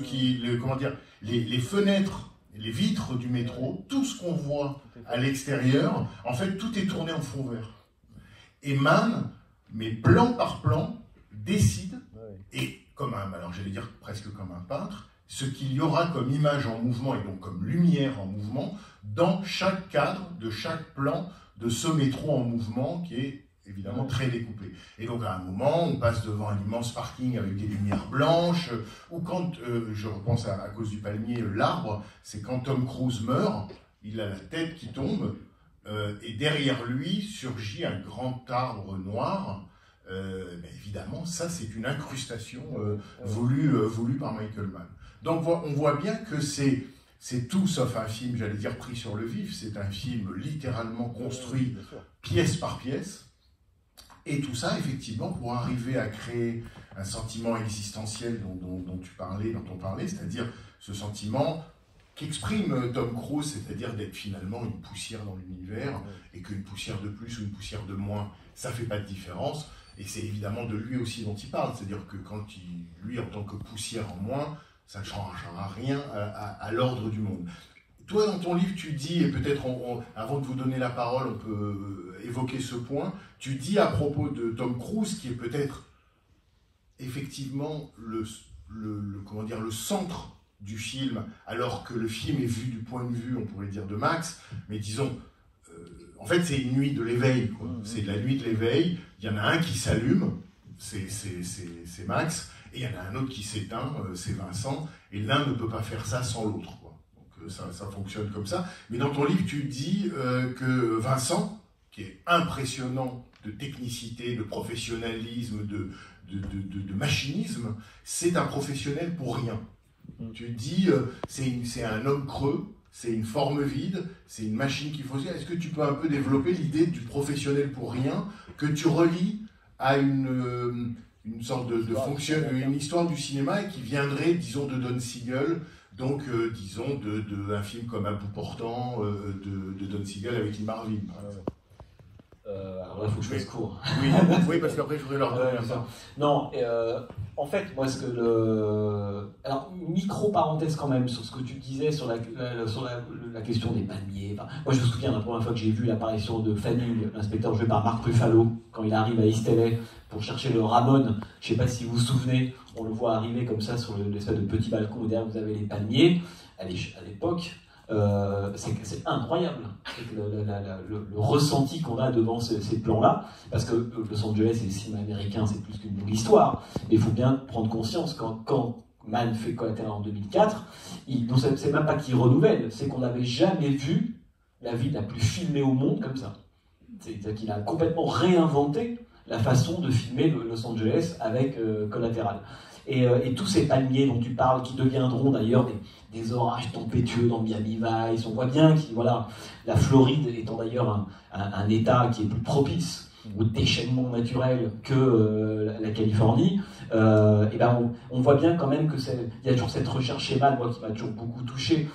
les fenêtres, les vitres du métro, tout ce qu'on voit à l'extérieur, en fait, tout est tourné en fond vert. Et Mann, mais plan par plan, décide, et alors j'allais dire presque comme un peintre, ce qu'il y aura comme image en mouvement, et donc comme lumière en mouvement, dans chaque cadre de chaque plan de ce métro en mouvement, qui est évidemment très découpé. Et donc à un moment, on passe devant un immense parking avec des lumières blanches, ou quand, je repense à cause du palmier, l'arbre, c'est quand Tom Cruise meurt, il a la tête qui tombe, et derrière lui surgit un grand arbre noir. Évidemment, ça c'est une incrustation voulue par Michael Mann. Donc on voit bien que c'est tout sauf un film, j'allais dire, pris sur le vif. C'est un film littéralement construit pièce par pièce. Et tout ça, effectivement, pour arriver à créer un sentiment existentiel dont on parlait, c'est-à-dire ce sentiment qu'exprime Tom Cruise, c'est-à-dire d'être finalement une poussière dans l'univers, et qu'une poussière de plus ou une poussière de moins, ça ne fait pas de différence. Et c'est évidemment de lui aussi dont il parle, c'est-à-dire que quand lui, en tant que poussière en moins, ça ne changera rien à l'ordre du monde. Toi, dans ton livre, tu dis, et peut-être avant de vous donner la parole, on peut évoquer ce point, tu dis à propos de Tom Cruise, qui est peut-être effectivement le centre du film, alors que le film est vu du point de vue, on pourrait dire, de Max, mais disons, en fait, c'est une nuit de l'éveil, quoi. C'est la nuit de l'éveil, il y en a un qui s'allume, c'est Max, et il y en a un autre qui s'éteint, c'est Vincent, et l'un ne peut pas faire ça sans l'autre, quoi. Donc ça fonctionne comme ça. Mais dans ton livre, tu dis que Vincent, qui est impressionnant de technicité, de professionnalisme, de machinisme, c'est un professionnel pour rien. Tu dis, c'est un homme creux, c'est une forme vide, c'est une machine qu'il faut... Est-ce que tu peux un peu développer l'idée du professionnel pour rien, que tu relis à une sorte de fonction, une histoire du cinéma, et qui viendrait, disons, de Don Siegel, donc, disons, un film comme À bout portant de Don Siegel avec Lee Marvin, par exemple. Alors là, il faut que je fasse court. Oui, parce qu'après, je voudrais leur donner un temps. Non, en fait, moi, alors, micro-parenthèse quand même sur ce que tu disais sur la question des palmiers. Enfin, moi, je me souviens la première fois que j'ai vu l'apparition de Fanning, l'inspecteur joué par Mark Ruffalo, quand il arrive à East LA pour chercher le Ramon. Je ne sais pas si vous vous souvenez, on le voit arriver comme ça sur l'espèce de petit balcon où derrière vous avez les palmiers. À l'époque, c'est incroyable le ressenti qu'on a devant ces plans-là, parce que Los Angeles et le cinéma américain, c'est plus qu'une longue histoire, mais il faut bien prendre conscience quand Mann fait Collateral en 2004, c'est même pas qu'il renouvelle, c'est qu'on n'avait jamais vu la ville la plus filmée au monde comme ça. C'est-à-dire qu'il a complètement réinventé la façon de filmer Los Angeles avec Collateral. Et tous ces palmiers dont tu parles, qui deviendront d'ailleurs des orages tempétueux dans Miami Vice, on voit bien que voilà, la Floride étant d'ailleurs un État qui est plus propice au déchaînement naturel que la Californie, et ben on voit bien quand même qu'il y a toujours cette recherche chez Mann, moi qui m'a toujours beaucoup touché,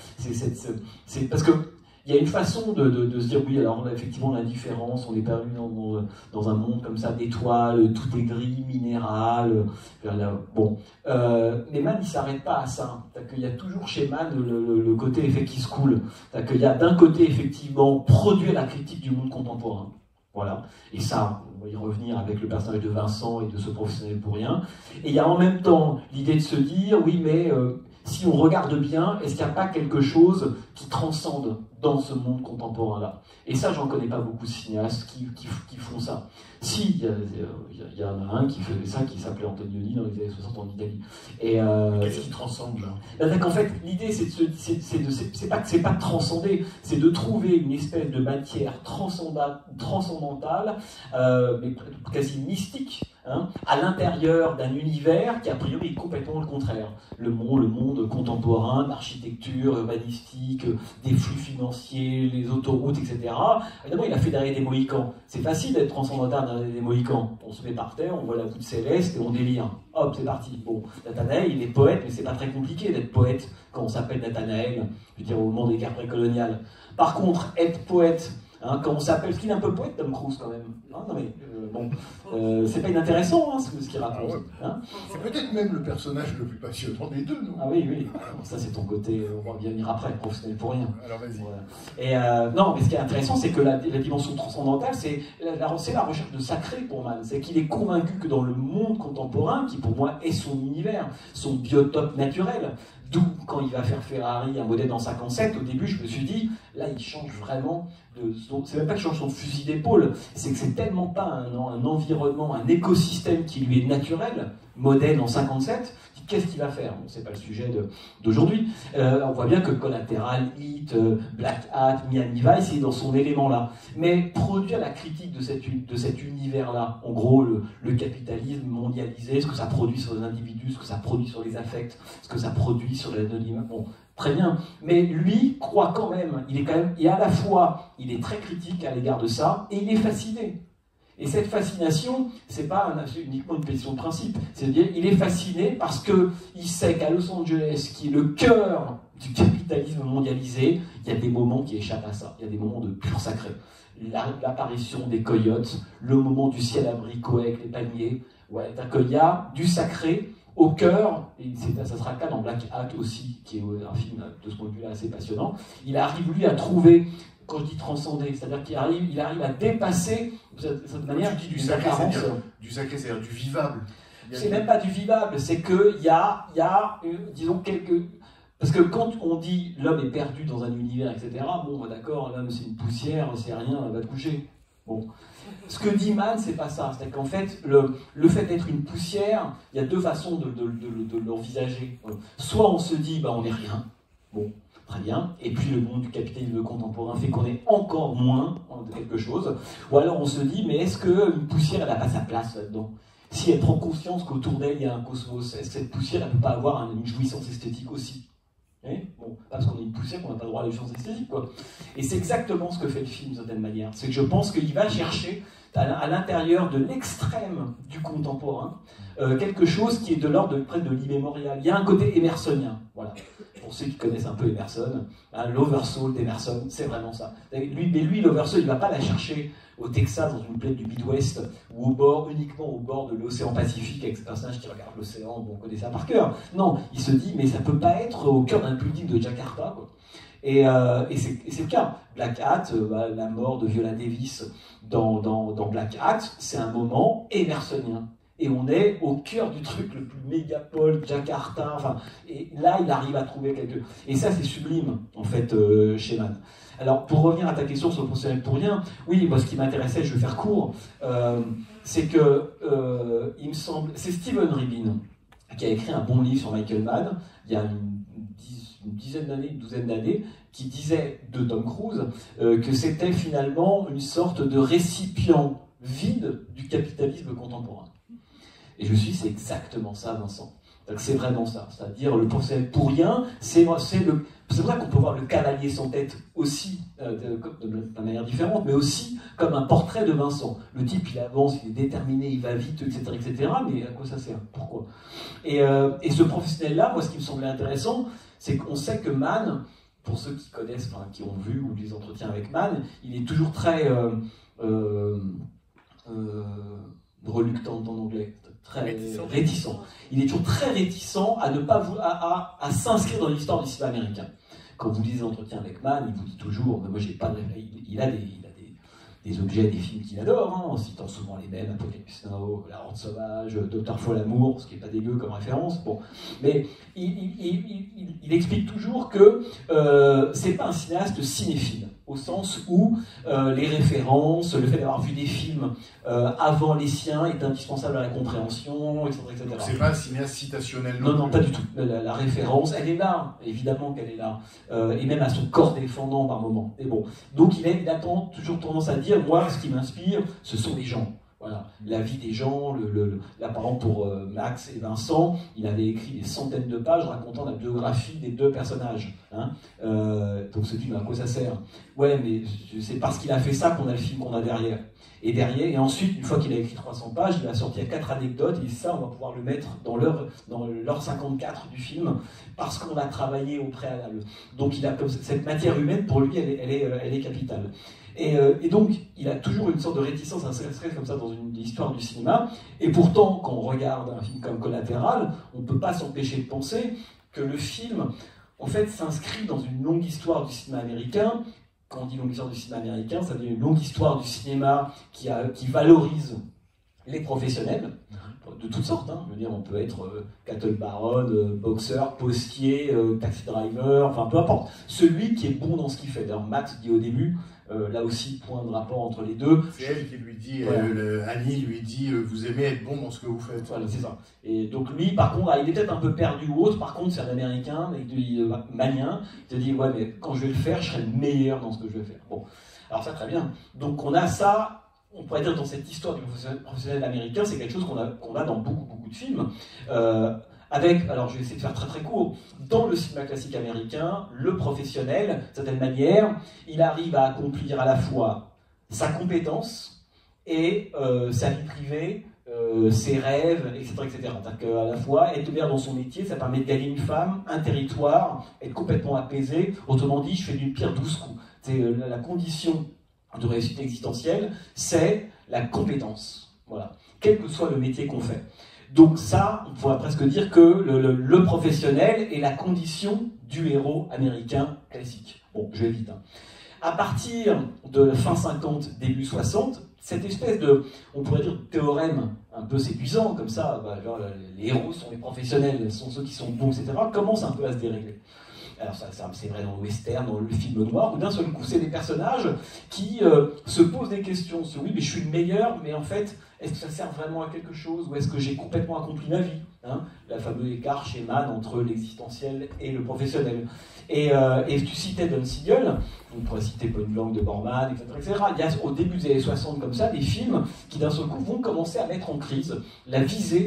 c'est parce que il y a une façon de se dire, oui, alors effectivement l'indifférence, on est perdu dans un monde comme ça d'étoiles, tout est gris, minéral, bon. Mais Mann, il ne s'arrête pas à ça. Il y a toujours chez Mann le côté effet qui se coule. Il y a d'un côté, effectivement, produire la critique du monde contemporain. Voilà. Et ça, on va y revenir avec le personnage de Vincent et de ce professionnel pour rien. Et il y a en même temps l'idée de se dire, oui, mais si on regarde bien, est-ce qu'il n'y a pas quelque chose qui transcende dans ce monde contemporain-là? Et ça, j'en connais pas beaucoup de cinéastes qui font ça. Si, il y en a un qui faisait ça, qui s'appelait Antonioni dans les années 60 en Italie. Qu'est-ce qui transcende là? En fait, l'idée, c'est pas de transcender, c'est de trouver une espèce de matière transcendantale, mais quasi mystique, hein, à l'intérieur d'un univers qui a priori est complètement le contraire. Le monde contemporain, l'architecture urbanistique, des flux financiers, les autoroutes, etc. Évidemment, il a fait derrière des Mohicans. C'est facile d'être transcendantal derrière des Mohicans. On se met par terre, on voit la voûte céleste et on délire. Hop, c'est parti. Bon, Nathanaël, il est poète, mais c'est pas très compliqué d'être poète quand on s'appelle Nathanaël, je veux dire, au moment des guerres précoloniales. Par contre, être poète, hein, quand on s'appelle, ce qu'il est un peu poète, Tom Cruise, quand même. Non, mais bon, c'est pas inintéressant, hein, ce qu'il raconte. Ah ouais. Hein, c'est peut-être même le personnage le plus passionnant des deux, non? Ah oui, oui. Alors, ça, c'est ton côté, on va bien venir après, professionnel pour rien. Alors, vas-y. Voilà. Et non, mais ce qui est intéressant, c'est que la dimension transcendantale, c'est la recherche de sacré pour Mann. C'est qu'il est convaincu que dans le monde contemporain, qui pour moi est son univers, son biotope naturel, d'où, quand il va faire Ferrari un modèle en 57, au début, je me suis dit, là, il change vraiment c'est même pas qu'il change son fusil d'épaule, c'est que c'est tellement pas un environnement, un écosystème qui lui est naturel, modèle en 57, qu'est-ce qu'il va faire? Bon, c'est pas le sujet d'aujourd'hui. On voit bien que Collateral, Heat, Black Hat, Miami Vice, il est dans son élément là. Mais produire la critique de cet univers-là, en gros, le capitalisme mondialisé, ce que ça produit sur les individus, ce que ça produit sur les affects, ce que ça produit sur l'anonymat, bon, très bien. Mais lui croit quand même, et à la fois, il est très critique à l'égard de ça, et il est fasciné. Et cette fascination, c'est pas uniquement une question de principe. C'est-à-dire, il est fasciné parce qu'il sait qu'à Los Angeles, qui est le cœur du capitalisme mondialisé, il y a des moments qui échappent à ça. Il y a des moments de pur sacré. L'apparition des coyotes, le moment du ciel abricot avec les palmiers. Ouais, il y a du sacré au cœur, et ça sera le cas dans Black Hat aussi, qui est un film de ce point de vue-là assez passionnant. Il arrive, lui, à trouver, quand je dis transcender, c'est-à-dire qu'il arrive à dépasser de cette manière du sacré, c'est-à-dire du vivable. C'est même pas du vivable, c'est qu'il y a, disons, parce que quand on dit l'homme est perdu dans un univers, etc., bon, d'accord, l'homme c'est une poussière, c'est rien, va te coucher. Bon. Ce que dit Mann, c'est pas ça. C'est qu'en fait, le fait d'être une poussière, il y a deux façons de l'envisager. Soit on se dit, bah, on n'est rien. Bon. Très bien. Et puis le monde du capitalisme contemporain fait qu'on est encore moins de quelque chose. Ou alors on se dit, mais est-ce qu'une poussière, elle n'a pas sa place là-dedans? Si elle prend conscience qu'autour d'elle, il y a un cosmos, est-ce que cette poussière, elle ne peut pas avoir une jouissance esthétique aussi? Bon, parce qu'on est une poussière, qu'on n'a pas le droit à la jouissance esthétique, quoi. Et c'est exactement ce que fait le film, d'une certaine manière. C'est que je pense qu'il va chercher, à l'intérieur de l'extrême du contemporain, quelque chose qui est de l'ordre presque de l'immémorial. Il y a un côté émersonien, voilà. Pour ceux qui connaissent un peu Emerson, hein, l'Oversoul d'Emerson, c'est vraiment ça. Lui, l'Oversoul, il ne va pas la chercher au Texas, dans une plaine du Midwest, ou uniquement au bord de l'océan Pacifique, avec ce personnage qui regarde l'océan, bon, on connaît ça par cœur. Non, il se dit, mais ça ne peut pas être au cœur d'un building de Jakarta, quoi. Et c'est le cas. Black Hat, la mort de Viola Davis dans Black Hat, c'est un moment émersonien. Et on est au cœur du truc le plus mégapole, Jakarta, enfin, et là il arrive à trouver quelque... Et ça c'est sublime, en fait, chez Mann. Alors, pour revenir à ta question sur le professionnel pour rien, oui, moi ce qui m'intéressait, je vais faire court, c'est que, il me semble, c'est Steven Ribin qui a écrit un bon livre sur Michael Mann, il y a une dizaine d'années, une douzaine d'années, qui disait de Tom Cruise que c'était finalement une sorte de récipient vide du capitalisme contemporain. Et je me suis dit, c'est exactement ça, Vincent. C'est vraiment ça. C'est-à-dire, le professionnel pour rien, c'est vrai qu'on peut voir le cavalier sans tête aussi, de manière différente, mais aussi comme un portrait de Vincent. Le type, il avance, il est déterminé, il va vite, etc., etc., mais à quoi ça sert? Pourquoi? Et ce professionnel-là, moi, ce qui me semblait intéressant, c'est qu'on sait que Mann, pour ceux qui connaissent, enfin, qui ont vu ou les entretiens avec Mann, il est toujours très reluctant en anglais, très réticent. Il est toujours très réticent à ne pas à s'inscrire dans l'histoire du cinéma américain. Quand vous lisez des entretiens avec Mann, il vous dit toujours, mais moi j'ai pas de il a des objets, des films qu'il adore, hein, en citant souvent les mêmes, Apocalypse Now, La Horde Sauvage, Docteur Folamour, ce qui n'est pas dégueu comme référence. Bon. Mais il explique toujours que c'est pas un cinéaste cinéphile, au sens où les références, le fait d'avoir vu des films avant les siens est indispensable à la compréhension, etc. etc. Donc c'est pas un cinéaste citationnel non, non, pas du tout. La référence, elle est là, évidemment qu'elle est là, et même à son corps défendant par moment. Et bon. Donc il a toujours tendance à dire, moi, ce qui m'inspire, ce sont les gens. Voilà, la vie des gens, là par exemple pour Max et Vincent, il avait écrit des centaines de pages racontant la biographie des deux personnages. Hein. Donc se dit, mais à quoi ça sert? Ouais, mais c'est parce qu'il a fait ça qu'on a le film qu'on a derrière. Et ensuite, une fois qu'il a écrit 300 pages, il a sorti 4 anecdotes, et ça, on va pouvoir le mettre dans l'heure 54 du film, parce qu'on a travaillé au préalable. Donc il a comme cette matière humaine, pour lui, elle est capitale. Et donc, il a toujours une sorte de réticence à s'inscrire comme ça dans une histoire du cinéma. Et pourtant, quand on regarde un film comme Collatéral, on ne peut pas s'empêcher de penser que le film, en fait, s'inscrit dans une longue histoire du cinéma américain. Quand on dit longue histoire du cinéma américain, ça veut dire une longue histoire du cinéma qui valorise les professionnels, de toutes sortes. Hein. Je veux dire, on peut être cattle baron, boxeur, postier, taxi driver, enfin peu importe. Celui qui est bon dans ce qu'il fait. D'ailleurs, Max dit au début, là aussi, point de rapport entre les deux. C'est elle qui lui dit, Annie lui dit, vous aimez être bon dans ce que vous faites. Voilà, c'est ça. Et donc lui, par contre, il est peut-être un peu perdu ou autre, par contre, c'est un Américain, manien, il te dit, ouais, mais quand je vais le faire, je serai le meilleur dans ce que je vais faire. Bon, alors ça, très bien. Donc on a ça, on pourrait dire dans cette histoire du professionnel américain, c'est quelque chose qu'on a dans beaucoup de films. Alors je vais essayer de faire très très court, dans le cinéma classique américain, le professionnel, d'une certaine manière, il arrive à accomplir à la fois sa compétence et sa vie privée, ses rêves, etc. C'est-à-dire qu'à la fois, être ouvert dans son métier, ça permet de gagner une femme, un territoire, être complètement apaisé. Autrement dit, je fais d'une pierre 12 coups. C'est la condition de réussite existentielle, c'est la compétence. Voilà. Quel que soit le métier qu'on fait. Donc ça, on pourrait presque dire que le professionnel est la condition du héros américain classique. Bon, je vais vite. Hein. À partir de fin 50, début 60, cette espèce de, on pourrait dire, théorème un peu séduisant, comme ça, genre, les héros sont les professionnels, sont ceux qui sont bons, etc., commence un peu à se dérégler. Alors ça c'est vrai dans le western, dans le film noir, où d'un seul coup, c'est des personnages qui se posent des questions sur oui, mais je suis le meilleur, mais en fait, est-ce que ça sert vraiment à quelque chose, ou est-ce que j'ai complètement accompli ma vie, hein, la fameuse écart chez Mann entre l'existentiel et le professionnel. Et tu citais Don Siegel, on pourrait citer Point Blank de Borman, etc. Il y a au début des années 60 comme ça des films qui d'un seul coup vont commencer à mettre en crise la visée